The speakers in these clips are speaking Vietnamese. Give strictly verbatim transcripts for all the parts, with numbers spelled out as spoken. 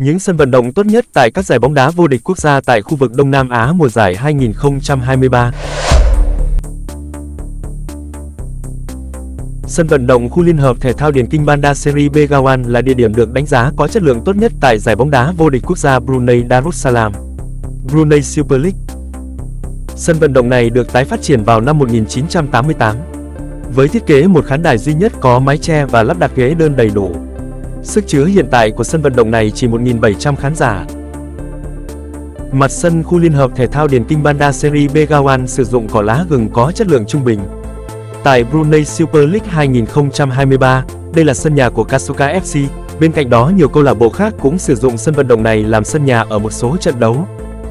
Những sân vận động tốt nhất tại các giải bóng đá vô địch quốc gia tại khu vực Đông Nam Á mùa giải hai nghìn không trăm hai mươi ba. Sân vận động khu liên hợp thể thao Điền Kinh Bandar Seri Begawan là địa điểm được đánh giá có chất lượng tốt nhất tại giải bóng đá vô địch quốc gia Brunei Darussalam, Brunei Super League. Sân vận động này được tái phát triển vào năm một nghìn chín trăm tám mươi tám, với thiết kế một khán đài duy nhất có mái che và lắp đặt ghế đơn đầy đủ. Sức chứa hiện tại của sân vận động này chỉ một nghìn bảy trăm khán giả. Mặt sân khu liên hợp thể thao Điền Kinh Bandar Seri Begawan sử dụng cỏ lá gừng có chất lượng trung bình. Tại Brunei Super League hai nghìn không trăm hai mươi ba, đây là sân nhà của Kasuka ép xê, bên cạnh đó nhiều câu lạc bộ khác cũng sử dụng sân vận động này làm sân nhà ở một số trận đấu.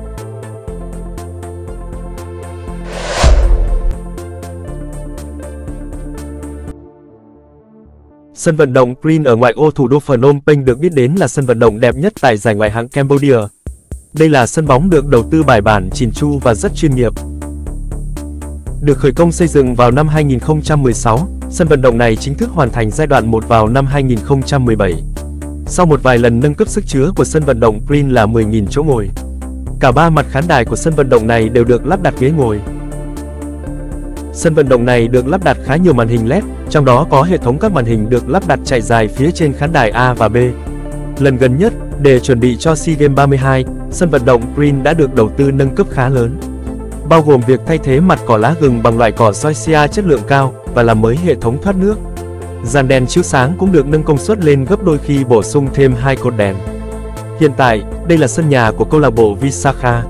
Sân vận động Green ở ngoại ô thủ đô Phnom Penh được biết đến là sân vận động đẹp nhất tại giải ngoại hạng Cambodia. Đây là sân bóng được đầu tư bài bản, chỉn chu và rất chuyên nghiệp. Được khởi công xây dựng vào năm hai nghìn không trăm mười sáu, sân vận động này chính thức hoàn thành giai đoạn một vào năm hai nghìn không trăm mười bảy. Sau một vài lần nâng cấp, sức chứa của sân vận động Green là mười nghìn chỗ ngồi. Cả ba mặt khán đài của sân vận động này đều được lắp đặt ghế ngồi. Sân vận động này được lắp đặt khá nhiều màn hình led, trong đó có hệ thống các màn hình được lắp đặt chạy dài phía trên khán đài A và B. Lần gần nhất, để chuẩn bị cho SEA Games ba mươi hai, sân vận động Green đã được đầu tư nâng cấp khá lớn, bao gồm việc thay thế mặt cỏ lá gừng bằng loại cỏ zoysia chất lượng cao và làm mới hệ thống thoát nước. Dàn đèn chiếu sáng cũng được nâng công suất lên gấp đôi khi bổ sung thêm hai cột đèn. Hiện tại, đây là sân nhà của câu lạc bộ Visakha.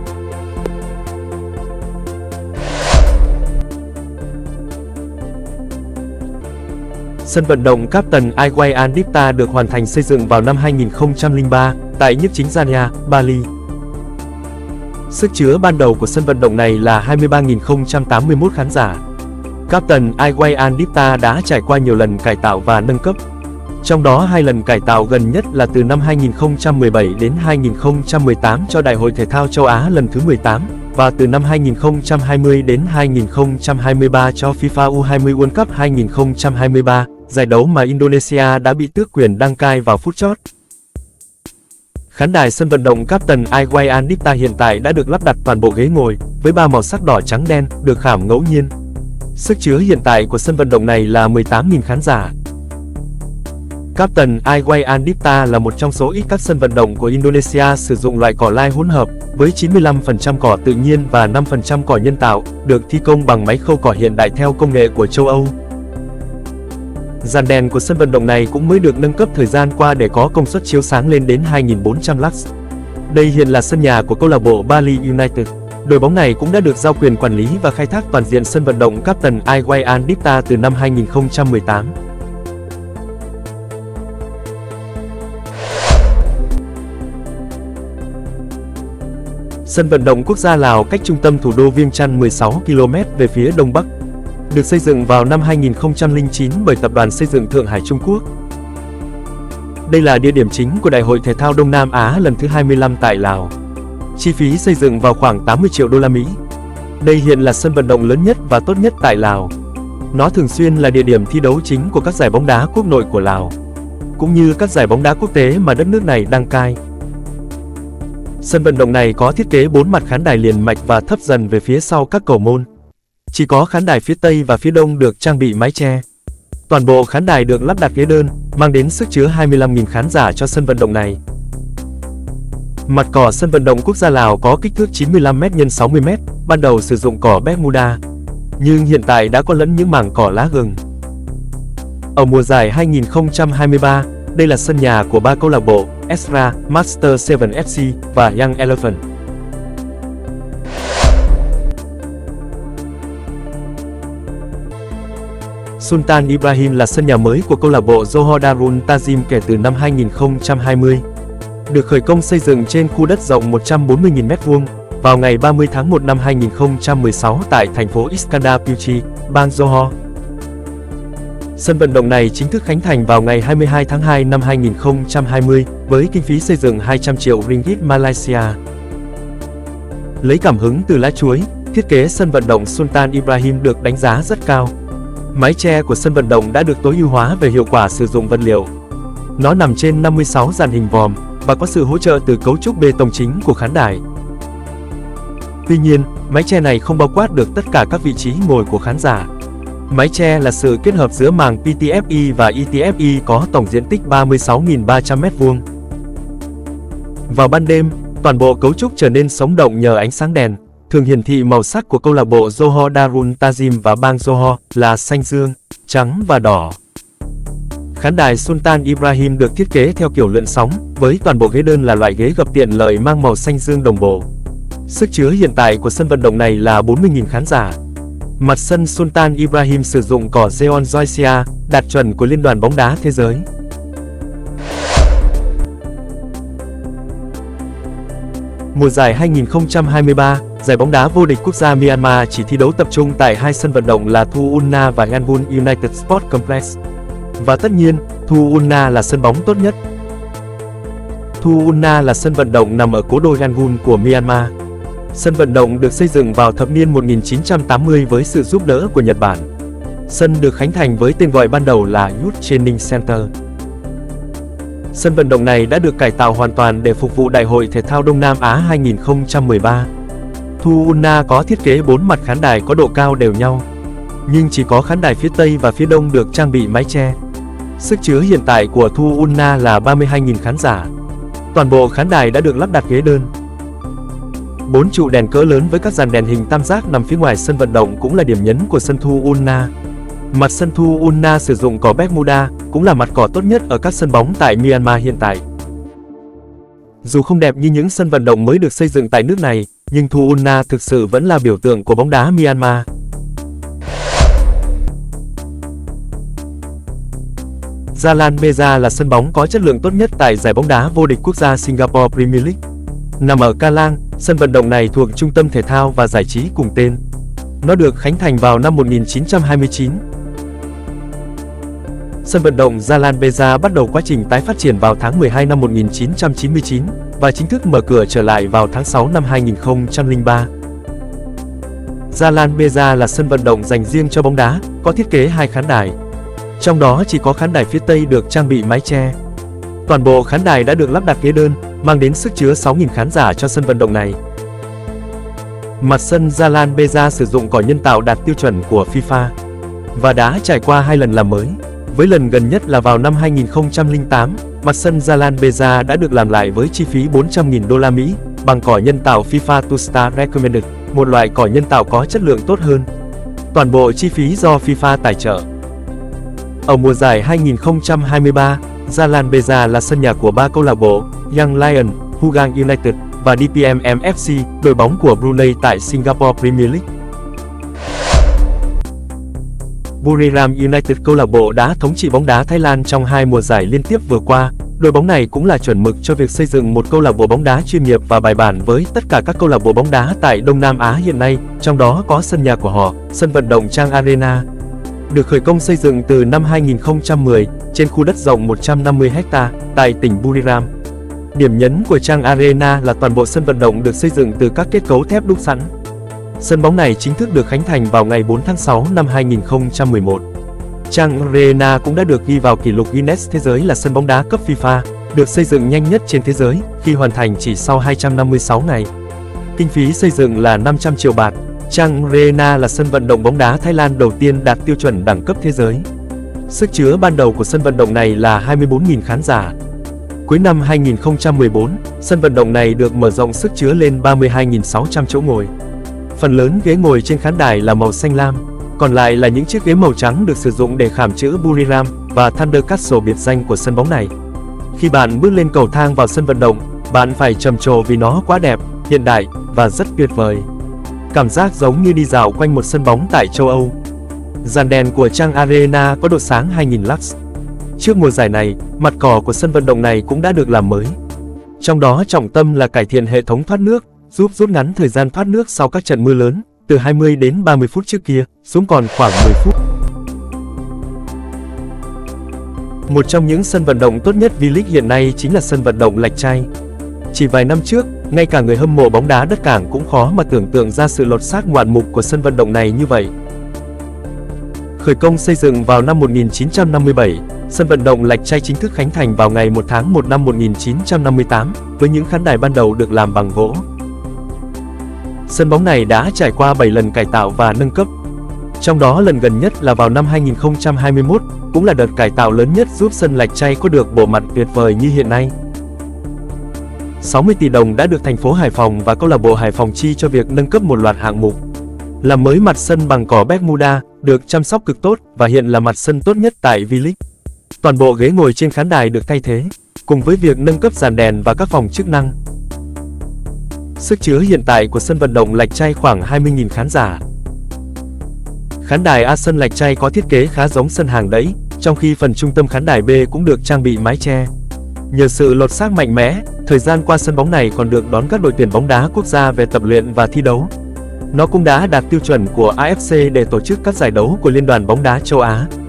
Sân vận động Captain Iway Adipta được hoàn thành xây dựng vào năm hai nghìn không trăm lẻ ba tại Nhiếp Chính Jaya, Bali. Sức chứa ban đầu của sân vận động này là hai mươi ba nghìn không trăm tám mươi mốt khán giả. Captain Iway Adipta đã trải qua nhiều lần cải tạo và nâng cấp. Trong đó hai lần cải tạo gần nhất là từ năm hai nghìn không trăm mười bảy đến hai nghìn không trăm mười tám cho Đại hội Thể thao Châu Á lần thứ mười tám, và từ năm hai nghìn không trăm hai mươi đến hai nghìn không trăm hai mươi ba cho FIFA U hai mươi World Cup hai nghìn không trăm hai mươi ba, giải đấu mà Indonesia đã bị tước quyền đăng cai vào phút chót. Khán đài sân vận động Captain Iway Adipta hiện tại đã được lắp đặt toàn bộ ghế ngồi, với ba màu sắc đỏ trắng đen, được khảm ngẫu nhiên. Sức chứa hiện tại của sân vận động này là mười tám nghìn khán giả. Captain Iway Adipta là một trong số ít các sân vận động của Indonesia sử dụng loại cỏ lai hỗn hợp, với chín mươi lăm phần trăm cỏ tự nhiên và năm phần trăm cỏ nhân tạo, được thi công bằng máy khâu cỏ hiện đại theo công nghệ của châu Âu. Dàn đèn của sân vận động này cũng mới được nâng cấp thời gian qua để có công suất chiếu sáng lên đến hai nghìn bốn trăm lux. Đây hiện là sân nhà của câu lạc bộ Bali United. Đội bóng này cũng đã được giao quyền quản lý và khai thác toàn diện sân vận động Captain Iway Adipta từ năm hai nghìn không trăm mười tám. Sân vận động quốc gia Lào cách trung tâm thủ đô Viêng Chăn mười sáu ki lô mét về phía đông bắc. Được xây dựng vào năm hai nghìn không trăm lẻ chín bởi Tập đoàn Xây dựng Thượng Hải Trung Quốc. Đây là địa điểm chính của Đại hội Thể thao Đông Nam Á lần thứ hai mươi lăm tại Lào. Chi phí xây dựng vào khoảng tám mươi triệu đô la Mỹ. Đây hiện là sân vận động lớn nhất và tốt nhất tại Lào. Nó thường xuyên là địa điểm thi đấu chính của các giải bóng đá quốc nội của Lào, cũng như các giải bóng đá quốc tế mà đất nước này đăng cai. Sân vận động này có thiết kế bốn mặt khán đài liền mạch và thấp dần về phía sau các cầu môn. Chỉ có khán đài phía Tây và phía Đông được trang bị mái che. Toàn bộ khán đài được lắp đặt ghế đơn, mang đến sức chứa hai mươi lăm nghìn khán giả cho sân vận động này. Mặt cỏ sân vận động quốc gia Lào có kích thước chín mươi lăm mét nhân sáu mươi mét, ban đầu sử dụng cỏ Bermuda, nhưng hiện tại đã có lẫn những mảng cỏ lá gừng. Ở mùa giải hai nghìn không trăm hai mươi ba, đây là sân nhà của ba câu lạc bộ Esra, Master bảy ép xê và Young Elephant. Sultan Ibrahim là sân nhà mới của câu lạc bộ Johor Darul Ta'zim kể từ năm hai nghìn không trăm hai mươi. Được khởi công xây dựng trên khu đất rộng một trăm bốn mươi nghìn mét vuông vào ngày ba mươi tháng một năm hai nghìn không trăm mười sáu tại thành phố Iskandar Puchi, bang Johor. Sân vận động này chính thức khánh thành vào ngày hai mươi hai tháng hai năm hai nghìn không trăm hai mươi với kinh phí xây dựng hai trăm triệu ringgit Malaysia. Lấy cảm hứng từ lá chuối, thiết kế sân vận động Sultan Ibrahim được đánh giá rất cao. Mái che của sân vận động đã được tối ưu hóa về hiệu quả sử dụng vật liệu. Nó nằm trên năm mươi sáu dàn hình vòm, và có sự hỗ trợ từ cấu trúc bê tông chính của khán đài. Tuy nhiên, mái che này không bao quát được tất cả các vị trí ngồi của khán giả. Mái che là sự kết hợp giữa màng pê tê ép i và i tê ép i có tổng diện tích ba mươi sáu nghìn ba trăm mét vuông. Vào ban đêm, toàn bộ cấu trúc trở nên sống động nhờ ánh sáng đèn, thường hiển thị màu sắc của câu lạc bộ Johor Darul Ta'zim và bang Johor là xanh dương, trắng và đỏ. Khán đài Sultan Ibrahim được thiết kế theo kiểu lượn sóng, với toàn bộ ghế đơn là loại ghế gập tiện lợi mang màu xanh dương đồng bộ. Sức chứa hiện tại của sân vận động này là bốn mươi nghìn khán giả. Mặt sân Sultan Ibrahim sử dụng cỏ Zeon Zoysia, đạt chuẩn của Liên đoàn bóng đá thế giới. Mùa giải hai nghìn không trăm hai mươi ba, giải bóng đá vô địch quốc gia Myanmar chỉ thi đấu tập trung tại hai sân vận động là Thu Unna và Yangon United Sports Complex. Và tất nhiên, Thu Unna là sân bóng tốt nhất. Thu Unna là sân vận động nằm ở cố đô Yangon của Myanmar. Sân vận động được xây dựng vào thập niên một nghìn chín trăm tám mươi với sự giúp đỡ của Nhật Bản. Sân được khánh thành với tên gọi ban đầu là Youth Training Center. Sân vận động này đã được cải tạo hoàn toàn để phục vụ Đại hội Thể thao Đông Nam Á hai nghìn không trăm mười ba. Thu Unna có thiết kế bốn mặt khán đài có độ cao đều nhau, nhưng chỉ có khán đài phía Tây và phía Đông được trang bị mái che. Sức chứa hiện tại của Thu Unna là ba mươi hai nghìn khán giả. Toàn bộ khán đài đã được lắp đặt ghế đơn. Bốn trụ đèn cỡ lớn với các dàn đèn hình tam giác nằm phía ngoài sân vận động cũng là điểm nhấn của sân Thu Unna. Mặt sân Thu Unna sử dụng cỏ Bermuda, cũng là mặt cỏ tốt nhất ở các sân bóng tại Myanmar hiện tại. Dù không đẹp như những sân vận động mới được xây dựng tại nước này, nhưng Thu Unna thực sự vẫn là biểu tượng của bóng đá Myanmar. Jalan Meza là sân bóng có chất lượng tốt nhất tại giải bóng đá vô địch quốc gia Singapore Premier League. Nằm ở Kallang, sân vận động này thuộc Trung tâm Thể thao và Giải trí cùng tên. Nó được khánh thành vào năm một nghìn chín trăm hai mươi chín. Sân vận động Jalan Meza bắt đầu quá trình tái phát triển vào tháng mười hai năm một nghìn chín trăm chín mươi chín và chính thức mở cửa trở lại vào tháng sáu năm hai nghìn không trăm lẻ ba. Jalan Meza là sân vận động dành riêng cho bóng đá, có thiết kế hai khán đài. Trong đó chỉ có khán đài phía Tây được trang bị mái che. Toàn bộ khán đài đã được lắp đặt ghế đơn, mang đến sức chứa sáu nghìn khán giả cho sân vận động này. Mặt sân Jalan Meza sử dụng cỏ nhân tạo đạt tiêu chuẩn của FIFA và đã trải qua hai lần làm mới. Với lần gần nhất là vào năm hai nghìn không trăm lẻ tám, mặt sân Jalan Meza đã được làm lại với chi phí bốn trăm nghìn đô la Mỹ bằng cỏ nhân tạo FIFA Two Star Recommended, một loại cỏ nhân tạo có chất lượng tốt hơn. Toàn bộ chi phí do FIFA tài trợ. Ở mùa giải hai nghìn không trăm hai mươi ba, Jalan Meza là sân nhà của ba câu lạc bộ Young Lion, Hugang United và đê pê em em ép xê, đội bóng của Brunei tại Singapore Premier League. Buriram United, câu lạc bộ đã thống trị bóng đá Thái Lan trong hai mùa giải liên tiếp vừa qua. Đội bóng này cũng là chuẩn mực cho việc xây dựng một câu lạc bộ bóng đá chuyên nghiệp và bài bản với tất cả các câu lạc bộ bóng đá tại Đông Nam Á hiện nay, trong đó có sân nhà của họ, sân vận động Chang Arena. Được khởi công xây dựng từ năm hai nghìn không trăm mười, trên khu đất rộng một trăm năm mươi héc ta, tại tỉnh Buriram. Điểm nhấn của Chang Arena là toàn bộ sân vận động được xây dựng từ các kết cấu thép đúc sẵn. Sân bóng này chính thức được khánh thành vào ngày bốn tháng sáu năm hai nghìn không trăm mười một. Chang Arena cũng đã được ghi vào kỷ lục Guinness Thế giới là sân bóng đá cấp FIFA, được xây dựng nhanh nhất trên thế giới, khi hoàn thành chỉ sau hai trăm năm mươi sáu ngày. Kinh phí xây dựng là năm trăm triệu baht. Chang Arena là sân vận động bóng đá Thái Lan đầu tiên đạt tiêu chuẩn đẳng cấp thế giới. Sức chứa ban đầu của sân vận động này là hai mươi bốn nghìn khán giả. Cuối năm hai nghìn không trăm mười bốn, sân vận động này được mở rộng sức chứa lên ba mươi hai nghìn sáu trăm chỗ ngồi. Phần lớn ghế ngồi trên khán đài là màu xanh lam, còn lại là những chiếc ghế màu trắng được sử dụng để khảm chữ Buriram và Thunder Castle, biệt danh của sân bóng này. Khi bạn bước lên cầu thang vào sân vận động, bạn phải trầm trồ vì nó quá đẹp, hiện đại và rất tuyệt vời. Cảm giác giống như đi dạo quanh một sân bóng tại châu Âu. Dàn đèn của Chang Arena có độ sáng hai nghìn lux. Trước mùa giải này, mặt cỏ của sân vận động này cũng đã được làm mới. Trong đó trọng tâm là cải thiện hệ thống thoát nước, giúp rút ngắn thời gian thoát nước sau các trận mưa lớn, từ hai mươi đến ba mươi phút trước kia, xuống còn khoảng mười phút. Một trong những sân vận động tốt nhất V-League hiện nay chính là sân vận động Lạch Tray. Chỉ vài năm trước, ngay cả người hâm mộ bóng đá đất cảng cũng khó mà tưởng tượng ra sự lột xác ngoạn mục của sân vận động này như vậy. Khởi công xây dựng vào năm một nghìn chín trăm năm mươi bảy, Sân vận động Lạch Tray chính thức khánh thành vào ngày một tháng một năm một nghìn chín trăm năm mươi tám, với những khán đài ban đầu được làm bằng gỗ. Sân bóng này đã trải qua bảy lần cải tạo và nâng cấp. Trong đó lần gần nhất là vào năm hai nghìn không trăm hai mươi mốt, cũng là đợt cải tạo lớn nhất giúp sân Lạch Tray có được bộ mặt tuyệt vời như hiện nay. sáu mươi tỷ đồng đã được thành phố Hải Phòng và câu lạc bộ Hải Phòng chi cho việc nâng cấp một loạt hạng mục. Làm mới mặt sân bằng cỏ Bermuda, được chăm sóc cực tốt và hiện là mặt sân tốt nhất tại V-League. Toàn bộ ghế ngồi trên khán đài được thay thế, cùng với việc nâng cấp dàn đèn và các phòng chức năng. Sức chứa hiện tại của sân vận động Lạch Tray khoảng hai mươi nghìn khán giả. Khán đài A sân Lạch Tray có thiết kế khá giống sân hàng đẫy, trong khi phần trung tâm khán đài B cũng được trang bị mái che. Nhờ sự lột xác mạnh mẽ, thời gian qua sân bóng này còn được đón các đội tuyển bóng đá quốc gia về tập luyện và thi đấu. Nó cũng đã đạt tiêu chuẩn của A F C để tổ chức các giải đấu của Liên đoàn bóng đá châu Á.